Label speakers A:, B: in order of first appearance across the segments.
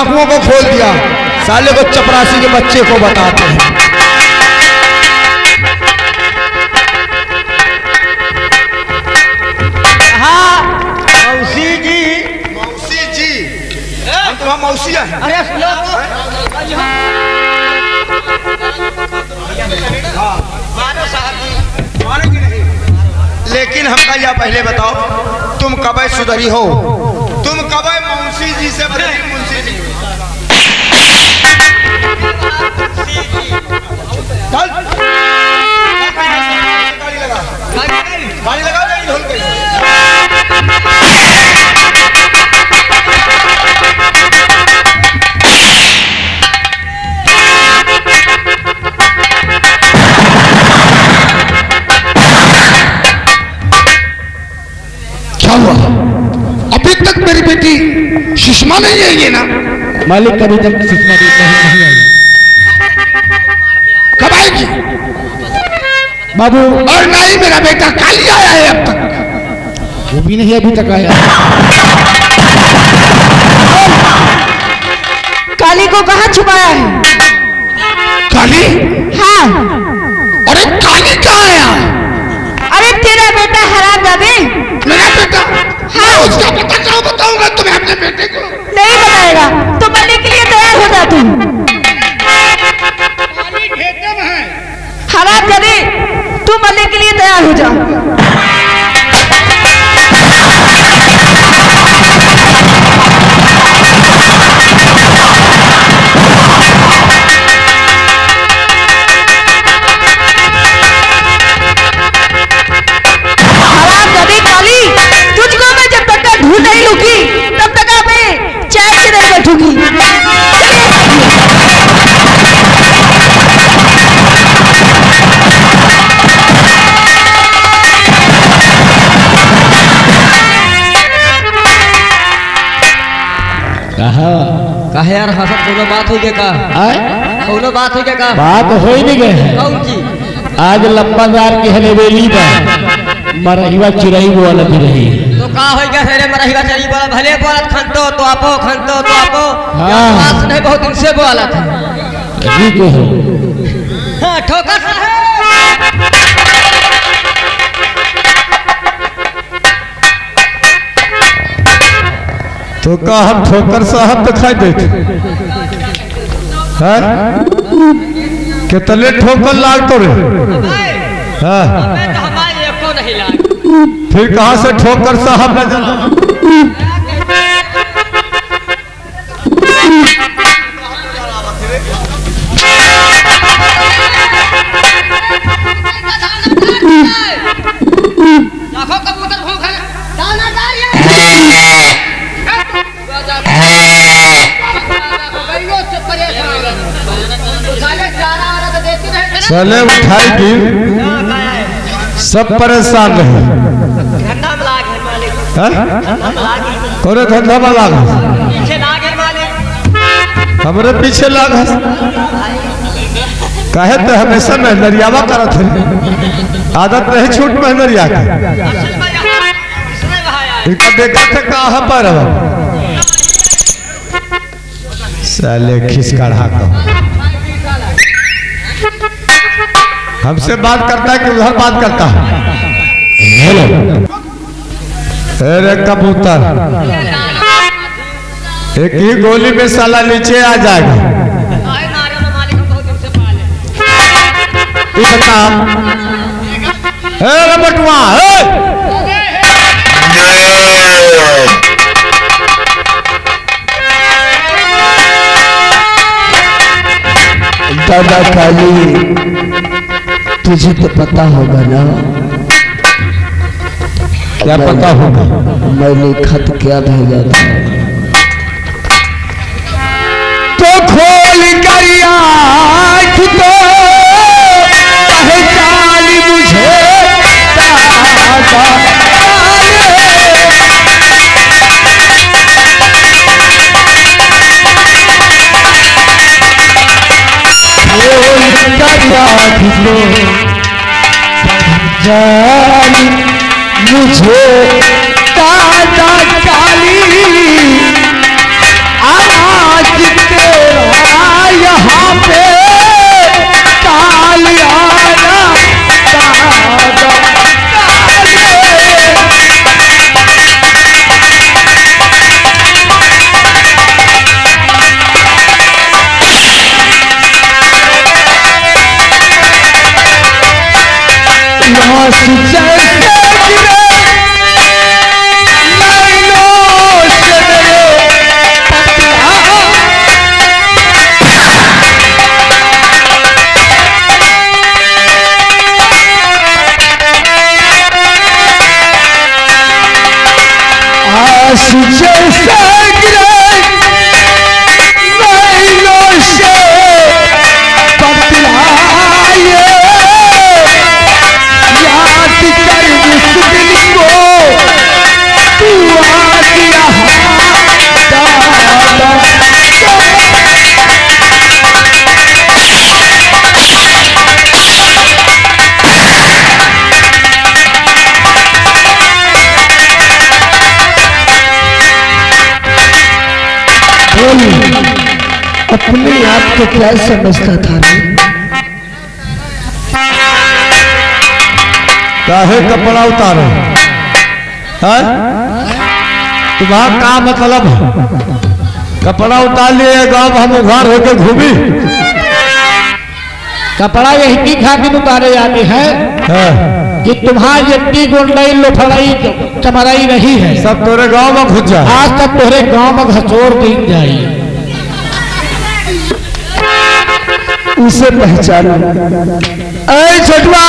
A: डाकुओं को खोल दिया, साले को चपरासी के बच्चे को बताते हैं।
B: हाँ मौसी जी,
A: मौसी जी, हम तो मौसिया हैं।
B: अरे सुनो
A: लेकिन हमका यह पहले बताओ, तुम कब सुधरी हो? तुम कब मौसी जी से बदली मुंशी जी? गाड़ी लगा नहीं ढोल के।
C: अभी तक मेरी बेटी सुषमा नहीं आई ना?
D: मालिक अभी तक सुषमा नहीं आई।
C: कब आएगी
D: बाबू?
C: और नहीं मेरा बेटा काली आया है अब तक?
D: वो भी नहीं अभी तक आया।
B: काली को कहाँ छुपाया है?
C: काली?
B: हाँ।
C: अरे काली कहाँ आया?
B: अरे तेरा बेटा हरामजादे।
C: मेरा बेटा?
B: हाँ।
C: उसका पता कहाँ बताऊंगा तुम्हें अपने बेटे को?
B: नहीं बताएगा तो मरने के लिए तैयार हो जा तुम। हरामजादे तू मरने के लिए तैयार हो जा। हरामजादी काली, तुझको मैं जब तक ढूंढ नहीं लूंगी तब तक मैं चैन से नहीं बैठूंगी।
D: कहा यार हसत कोनो बात हो गया का? कोनो बात हो गया का?
E: बात हो ही नहीं गए।
D: कौन की?
E: आज लंबादार की हलेवेली बा मरहिवा चिरई बोला भी रही।
D: तो का हो गया रे मरहिवा चली बोला भले बोलत खंतो तो आपो
E: हाँ।
D: बात नहीं बहुत दिन से बोला था।
E: ठीक है।
D: हाँ ठोकर साहब।
A: तो का हम ठोकर साहब दिखाई देते हैं? कितने ठोकर लाग तो रे? हाँ। फिर कहाँ से ठोकर साहब नजर? चले उठाएगी, सब परेशान रहे। और धंधा में लाग हमारे पीछे लाग कहे तो हमेशा मेहनरियावा करत है, आदत नहीं छूट मेहनरिया का। इनका देखा थे कहाँ पर साले खिसकड़ा का हमसे बात करता है कि उधर बात करता है? हेलो अरे कबूतर, एक ही गोली में साला नीचे आ जाएगा। बटुआ
C: दादा काली, तुझे तो पता होगा ना?
E: क्या पता होगा?
C: मैंने खत क्या भेजा था?
A: तो खोल कर आँख तो पहचान मुझे
C: जान मुझे दादा काली, आवाज आंसू जैसे गिरे नैनों से मेरे आंसू जैसे गिरे नैनों से पतलाए याद कर उस दिल को तू आ गया अपने आप को क्या समझता था रे?
F: काहे कपड़ा उतारो? तुम्हारा क्या मतलब है? कपड़ा उतार लिए गाँव हम उघार होकर घूमी।
E: कपड़ा यही खा के उतारे जाते हैं कि तुम्हारी इतनी गुंडाई लुफड़ाई चमराई रही है,
F: सब तोरे गांव में घुस जाए।
E: आज तक तोरे गांव में घचोर दी जाए।
C: उसे पहचान छोटवा,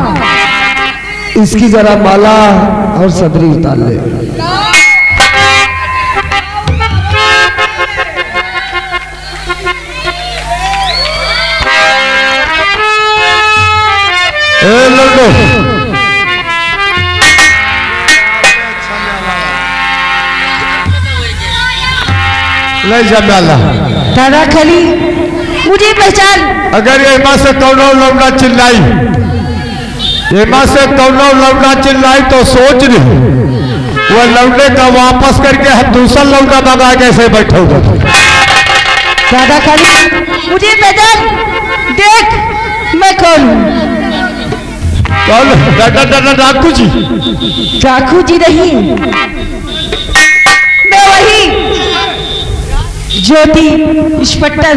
C: इसकी जरा माला और सदरी उतार ले।
F: लड्डू ले जा डाला।
B: दादा खाली मुझे पहचान।
F: अगर ये माँ से कौनो लौंडा चिल्लाई, ये माँ से कौनो लौंडा चिल्लाई तो सोच रही वो लौंडे का वापस करके हम दूसरा लौंडा भगा कैसे बैठोगे?
B: दादा खाली मुझे पहचान। देख मैं कौन हूँ।
F: कौन? दादा दादा डाकू जी।
B: डाकू जी नहीं, मैं वही ज्योति इंस्पेक्टर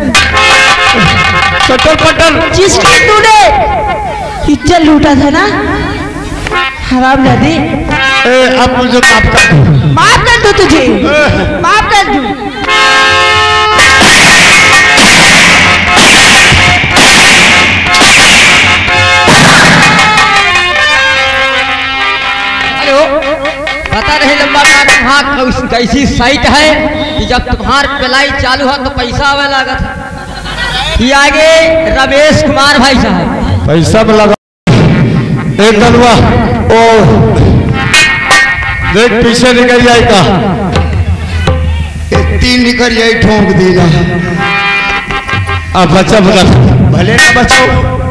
F: पटल
B: जिसकी तूने इज्जत लूटा था ना हराम जादे।
F: अब मुझे माफ कर दो।
B: माफ कर दो तुझे, माफ कर दो।
D: पता नहीं लंबा का तुम्हारा कैसी साइट है कि जब तुम्हार पिलाई चालू हो तो पैसा आवे लागत है। ये आगे रमेश कुमार भाई साहब
F: पैसा में लगा एक गलवा ओ देख पीछे निकल जाएगा।
A: तीन निकल जाए ठोंक देगा।
F: अब बचा भला
A: भले ना बचाओ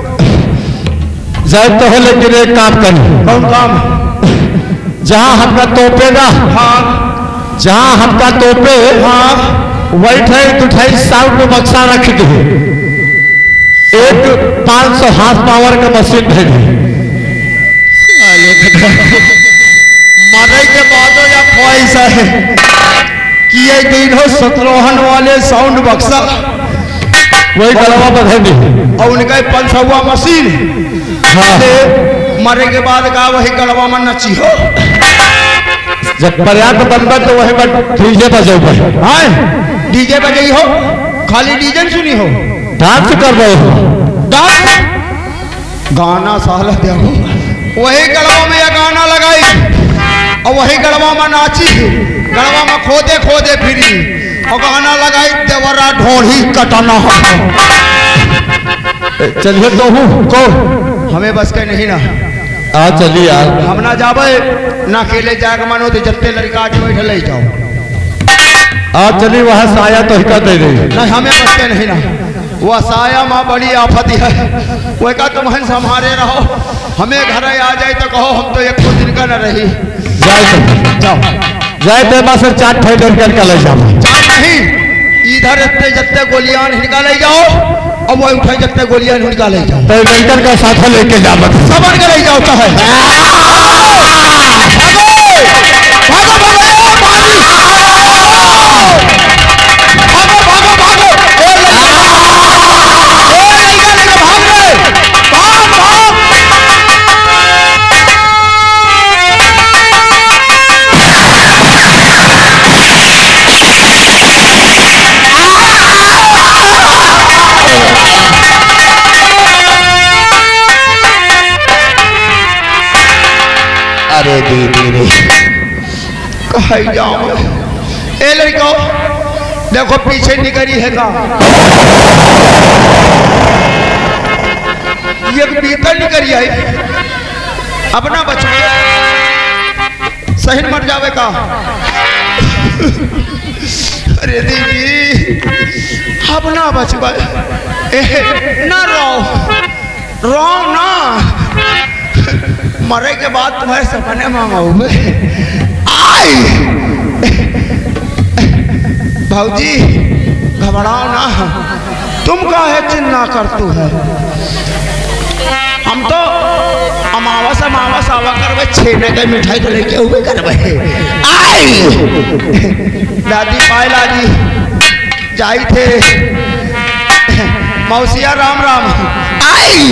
F: जाए तो है, लेकिन एक काम करो।
A: कौन काम?
F: जहां हमका तोपेगा,
A: हाँ
F: जहां हमका तोपे,
A: हाँ
F: वही ठाई तुठाई साउंड में बक्सा रख दे। एक 500 हाथ पावर का मशीन भेजे।
A: मरे के बाद या ख्वाहिश है कि ये तीनों शत्रुहन वाले साउंड बक्सा
F: वही गलवा बधेंगे
A: और उनका 500वां मशीन।
F: हाँ।
A: मरे के बाद का वही गलवा में नची हो।
F: जब पर्याप्त बनबा तो वही डीजे बजे
A: हाँ डीजे बजे हो, खाली डीजे सुनी हो,
F: डांस कर रहे हो।
A: डांस गाना साला देखो वही गलवा में यह गाना लगाई और वही गलवा में नाची, गलवा में खोदे खोदे फिरी और गाना लगाई देवरा ढोढ़ी कटना।
F: चलिए तो हूँ को
A: हमें बस के नहीं ना।
F: आ चलिए यार,
A: हम ना जाबे ना अकेले जाग मानो तो जत्ते लड़का के बैठे ले जाओ।
F: आ चलिए वहाँ साया तो हिका दे रही
A: नहीं हमें बस के नहीं ना। वह साया माँ बड़ी आफत है, वह का तुम संभाले रहो। हमें घर आ जाए तो कहो हम तो एक दिन का न रही।
F: जाओ जाए तो बस 4 फाइटर करके ले जाओ।
A: चार नहीं, इधर इतने जत्ते गोलियां हिनका ले जाओ और वो उठे जत्ते गोलियां हिनका ले जाओ।
F: तो लड़कर का साथ लेके जाओ,
A: समझ के ले जाओ। चाहे अरे दीदी रे कहीं जाऊं। ए लड़को देखो पीछे निकली है का ये भीतर निकली है अपना बचवा सही मर जावे का। अरे दीदी अपना बचवा ना रो ना मरे के बाद तुम्हारे सपने मांगाऊ आई। भाऊजी घबराओ ना, तुम काहे चिन्ना करतू है। हम तो अमावस आवा करवे छेने के मिठाई तो लेके हुए करवे आई। दादी पायला जी जाई थे मौसिया राम राम आई।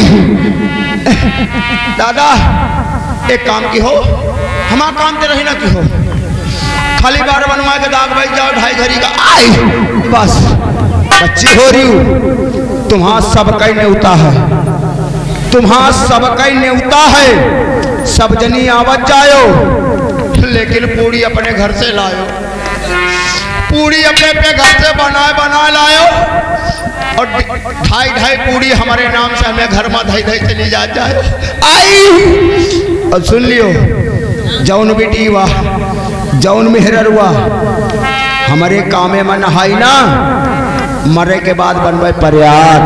A: दादा एक काम की हो हमारा काम ते रही ना की हो खाली बार बनवा के दाग बैठ जाओ ढाई घड़ी का आई बस बच्ची हो रही हूँ। तुम्हारा सब कई न्योता है, तुम्हारा सब कई न्योता है। सब जनी आवत जायो लेकिन पूरी अपने घर से लायो, पूरी अपने पे घर से बनाए लायो और ढाई पूरी हमारे नाम से हमें घर में धई चली जाए आई। और सुन लियो जौन बेटी हुआ जौन मेहर हुआ हमारे कामे में नहाई ना मरे के बाद बनवे पर्यात,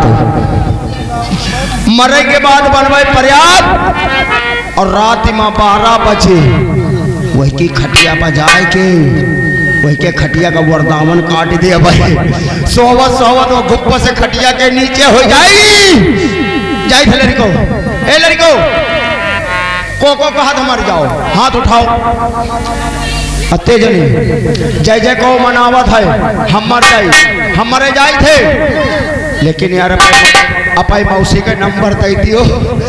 A: मरे के बाद बनवे पर्यात। और रात में 12 बजे वही की खटिया पर जाए के वही के खटिया का वरदावन काट दे भाई। सोवत वो गुप्प से खटिया के नीचे हो जाएगी। जाई थे लड़को ए लड़को को हाथ मर जाओ हाथ उठाओ अत्ते जनी जय जय को मनावत है हम मर जाए हम मरे जाए थे। लेकिन यार अपाई मौसी का नंबर दे दियो,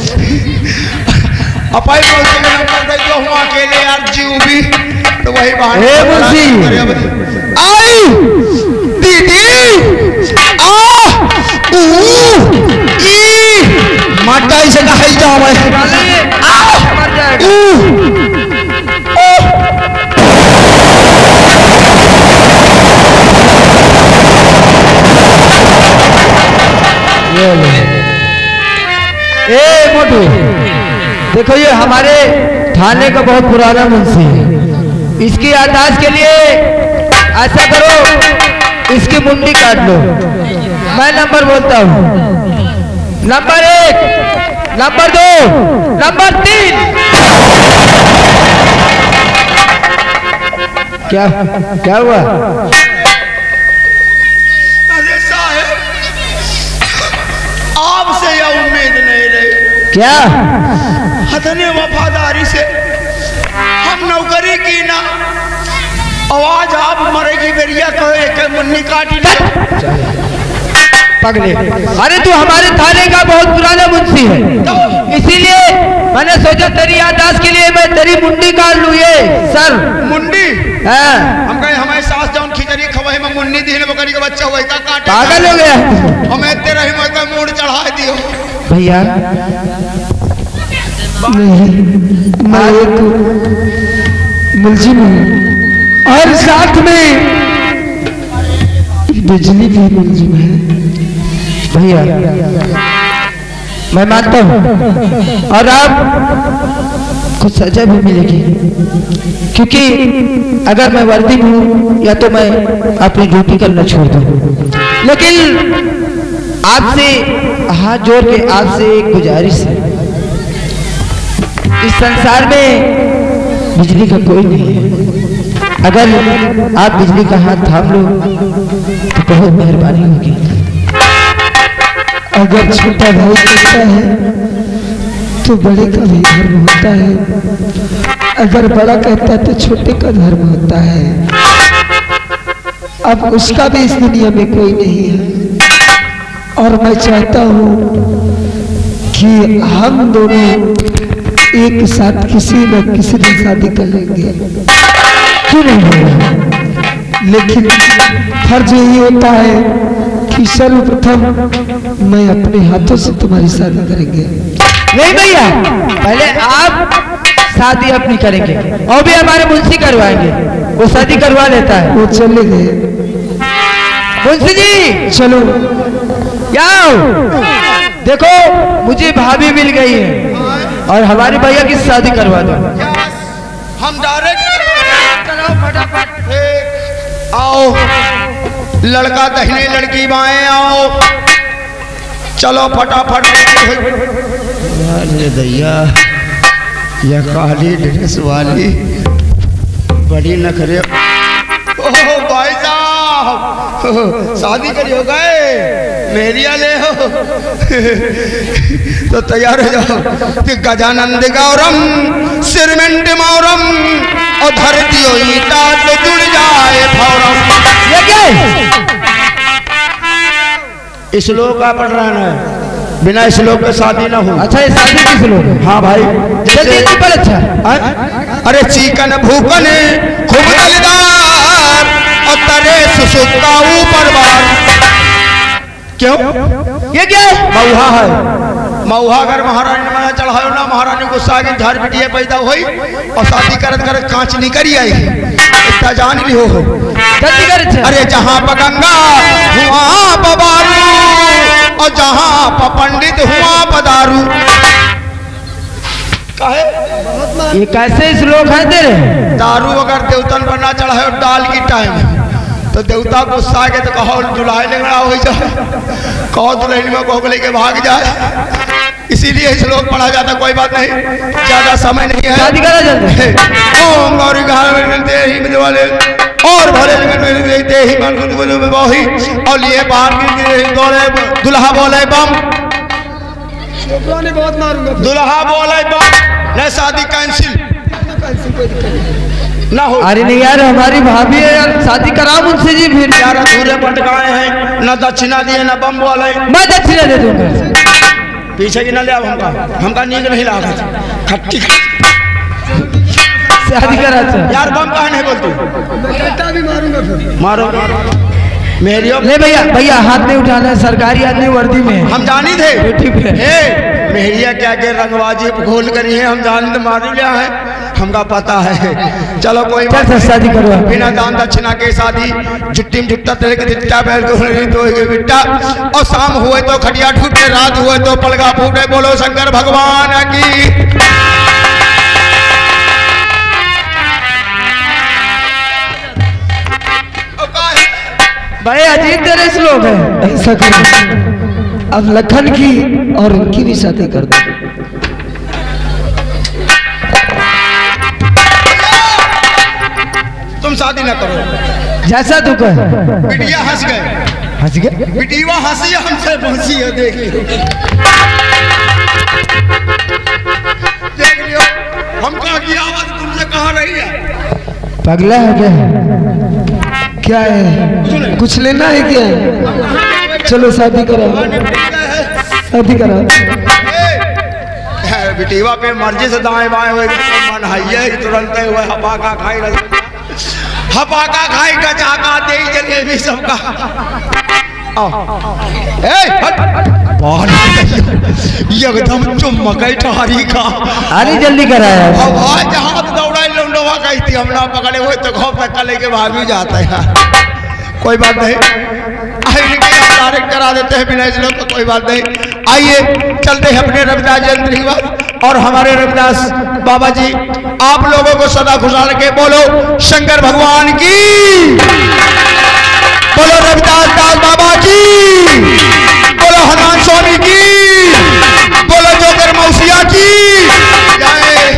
A: अपाई मौसी का नंबर दे दियो। हम अकेले यार जीव भी तो वही बहाने आई दीदी माटा इसे कहा जाओ
D: ए मोटू देखो ये हमारे थाने का बहुत पुराना मुंशी है। इसकी याददाश्त के लिए ऐसा करो इसकी मुंडी काट लो। मैं नंबर बोलता हूँ नंबर 1 नंबर 2 नंबर 3। क्या हुआ?
A: अरे साहब आपसे यह उम्मीद नहीं रही।
D: क्या?
A: हथने वफादारी से हम नौकरी की ना आवाज आप मरेगी बेरिया कहो एक मुन्नी काटी ना
D: पगले। अरे तू हमारे थाने का बहुत पुराना मुंशी है इसीलिए मैंने सोचा तेरी याददाश्त के लिए मैं तेरी मुंडी काट लूं। ये सर
A: मुंडी
D: हाँ।
A: हम कहे हमारे सास जौन खिचड़ी खवाई में मुन्नी दी बकरी का बच्चा हुआ का काटे
D: पागल हो गया
A: हमें तेरा ही मैं का मूड चढ़ा दियो
D: भैया।
E: मैं एक मुलजिम हूँ और साथ में बिजली भी मुलजिम है
D: भैया। मैं मानता हूँ और आप को सजा भी मिलेगी क्योंकि अगर मैं वर्दी हूँ या तो मैं अपनी ड्यूटी करना छोड़ दूँ। लेकिन आपसे हाथ जोड़ के आपसे एक गुजारिश है, इस संसार में बिजली का कोई नहीं है। अगर आप बिजली का हाथ थाम लो तो बहुत मेहरबानी होगी।
E: अगर छोटा भाई कहता है तो बड़े का भी धर्म होता है, अगर बड़ा कहता है तो छोटे का धर्म होता है। अब उसका भी इस दुनिया में कोई नहीं है और मैं चाहता हूँ कि हम दोनों एक साथ किसी न किसी दिन शादी कर लेंगे, क्यों नहीं होगा। लेकिन फर्ज यही होता है कि सर्वप्रथम मैं अपने हाथों से तुम्हारी शादी करेंगे।
D: नहीं भैया, पहले आप
E: शादी अपनी करेंगे और भी हमारे मुंशी करवाएंगे। वो शादी करवा लेता है।
G: वो चले गए।
E: मुंशी जी
G: चलो
E: जाओ, देखो मुझे भाभी मिल गई है और हमारे भैया की शादी करवा दो।
A: हम डायरेक्ट फटाफट आओ, लड़का दहिने लड़की बाएं आओ, चलो फटाफट। अरे दैया, यह काली ड्रेस वाली बड़ी नखरे। ओह भाई साहब, शादी करी हो गए, मेरिया ले हो तो तैयार हो जाओ। गजानंद गौरम सिरमेंट मौरम और धरती ईटा तो जुड़ जाए फौरम।
E: ये क्या है?
A: श्लोक का पढ़ रहा है, बिना श्लोक के शादी ना हो।
E: अच्छा ये शादी की श्लोक है?
A: हाँ भाई,
E: जल्दी पर अच्छा।
A: अरे चिकन भूकन खूब दलदार और तरे सुसुक्का ऊपर बार। क्यों?
E: ये क्या है?
A: मऊहा है। मऊहा अगर महारानी ने माया चढ़ायो ना, महारानी गुस्सा की झाड़ बिटिया पैदा हुई और शादी करत करत कांच निकली आई। इतना जान ली हो।
E: जल्दी कर अच्छा।
A: अरे जहाँ पर गंगा वहाँ पर बारू और जहाँ पर पंडित हुआ पर दारू।
E: ये कैसे श्लोक है तेरे?
A: दारू अगर देवतन पर ना चढ़ाए डाल की टाइम तो देवता गुस्सा के तो कहो दुल्हा लेंगड़ा हो जाए, कहो दुल्हन में कोक लेके भाग जाए। इसीलिए श्लोक पढ़ा जाता। कोई बात नहीं, ज्यादा समय नहीं है,
E: शादी करा जल्दी।
A: ओम गौरी वाले और भले ही वही और लिए बाहर दुल्हा बोले बम,
G: बहुत मारूंगा।
A: दुल्हा बोले बम, नहीं शादी कैंसिल ना हो।
E: अरे नहीं यार, हमारी भाभी है यार, शादी कराओ मुझसे जी। फिर
A: यार अधूरे पटकाए हैं, ना दक्षिणा दिए ना बम बोले।
E: मैं दक्षिणा दे दूंगा।
A: पीछे की ना ले, हमका नींद नहीं लागा खट्टी।
E: शादी करा
A: यार बम कहा नहीं बोलती,
G: भी मारूंगा फिर।
A: मारो मेरी।
E: ले भैया, भैया हाथ नहीं उठाना है, सरकारी आदमी वर्दी में।
A: हम जानी थे
E: ड्यूटी पे।
A: मेहरिया क्या के रंगबाजी घोल करी है, हम जान मारू लिया है, हमका पता है। चलो कोई बात नहीं,
E: शादी करो।
A: बिना दान दक्षिणा के शादी जुट्टी में जुट्टा तेरे के दिट्टा बैल को बिट्टा और शाम हुए तो खटिया ठूटे, रात हुए तो पलगा फूटे। बोलो शंकर भगवान की।
E: बड़े अजीब तेरे श्लोक है।
G: ऐसा करो, अब लखन की और उनकी भी शादी कर दो।
A: तुम शादी ना करो,
E: जैसा तू कह।
A: बिटिया हंस गए,
E: हंस गए।
A: बिटिया हंसी हमसे बंसी है, देख लियो देख लियो। हम कहा की आवाज तुमसे कहाँ रही है?
E: पगला है
G: क्या
E: क्या?
G: है, कुछ लेना है क्या? चलो शादी करा, शादी करा।
A: बिटिया पे मर्जी से दाएं बाएं हुए मन है, तुरंत हुए हपाका खाई हपाका खाई गजाका दे जलेबी सबका। एकदम चुम्मकई ठहरी का।
E: अरे जल्दी कराया।
A: जहाँ दौड़ा लौंडवा गई थी, हम ना पकड़े हुए तो घोप धक्का लेके भाग भी जाता है। कोई बात नहीं, डायरेक्ट करा देते हैं बिना इसलिए तो कोई बात नहीं। आइए चलते हैं अपने रविदास जयंती और हमारे रविदास बाबा जी आप लोगों को सदा खुशहाल रखे। बोलो शंकर भगवान की, बोलो रविदास दास बाबा की, बोलो हनुमान स्वामी की, बोलो जोकर मौसिया की जय।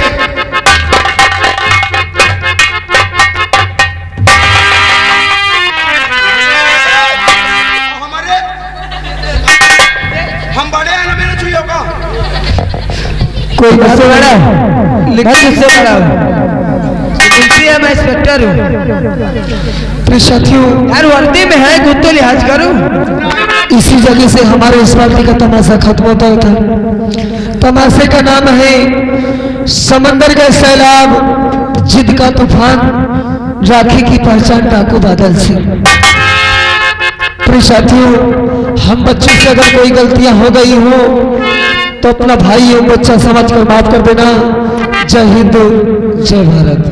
A: हम बड़े हैं ना मेरे छुइयों का,
E: कोई मुझसे बड़ा, लेकिन मुझसे बड़ा है, मैं इंस्पेक्टर हूँ।
G: तो साथियों
E: यार वर्दी में है, खुद तो लिहाज करूँ।
G: इसी जगह से हमारे इस पार्टी का तमाशा खत्म होता था। तमाशे का नाम है समंदर का सैलाब, जिद का तूफान, राखी की पहचान डाकू बादल से। प्रिय साथियों, हम बच्चों से अगर कोई गलतियां हो गई हो तो अपना भाई एवं बच्चा समझकर माफ कर देना।
E: जय हिंद जय भारत।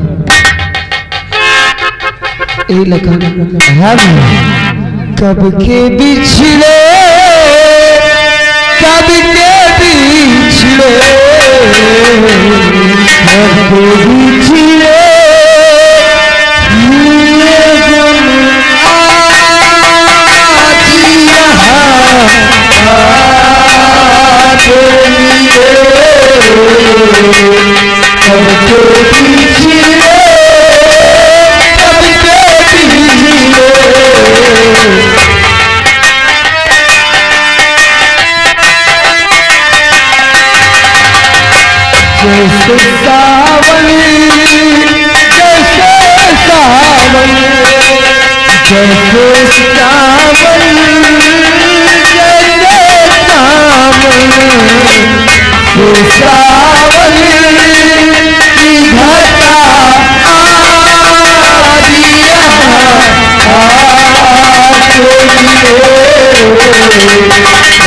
E: यही लखन हम कब के बिछड़े, कब के बिछड़े, कब के बिछड़े, जैसे सावन, जैसे सावन, जैसे सावन, जैसे सावन, की घटा आ दिया,